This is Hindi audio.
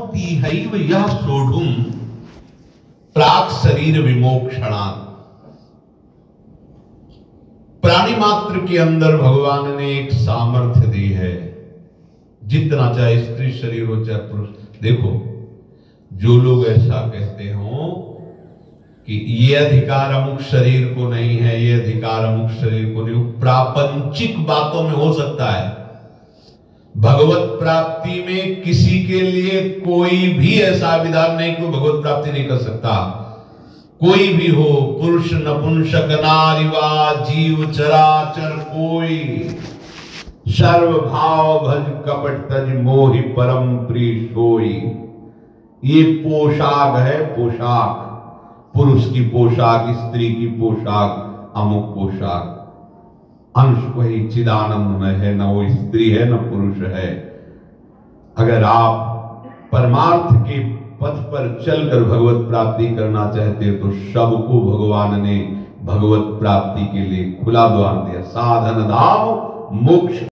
तीहैव यः सोढुम् प्राक् शरीर विमोक्षणात्। प्राणी मात्र के अंदर भगवान ने एक सामर्थ्य दी है, जितना चाहे स्त्री शरीर हो चाहे पुरुष। देखो, जो लोग ऐसा कहते हो कि ये अधिकार अमुक शरीर को नहीं है, ये अधिकार अमुक शरीर को नहीं, प्रापंचिक बातों में हो सकता है। भगवत प्राप्ति में किसी के लिए कोई भी ऐसा विधान नहीं कि भगवत प्राप्ति नहीं कर सकता। कोई भी हो, पुरुष नपुंसक नारी वा जीव चराचर कोई, सर्व भाव भज कपट तज मोहि परम प्रिय सोई। ये पोशाक है, पोशाक, पुरुष की पोशाक, स्त्री की पोशाक, अमुक पोशाक। अंश वही चिदानंद में है, न वो स्त्री है न पुरुष है। अगर आप परमार्थ के पथ पर चलकर भगवत प्राप्ति करना चाहते हो तो सबको भगवान ने भगवत प्राप्ति के लिए खुला द्वार दिया। साधन धाम मोक्ष